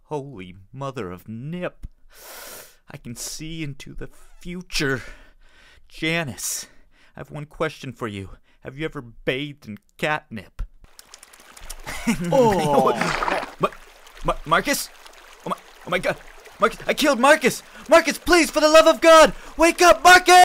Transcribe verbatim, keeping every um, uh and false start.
Holy mother of Nip. I can see into the future. Janice, I have one question for you. Have you ever bathed in catnip? Oh! Ma- Ma- Marcus? Oh my, oh my God. Marcus, I killed Marcus! Marcus, please, for the love of God, wake up, Marcus!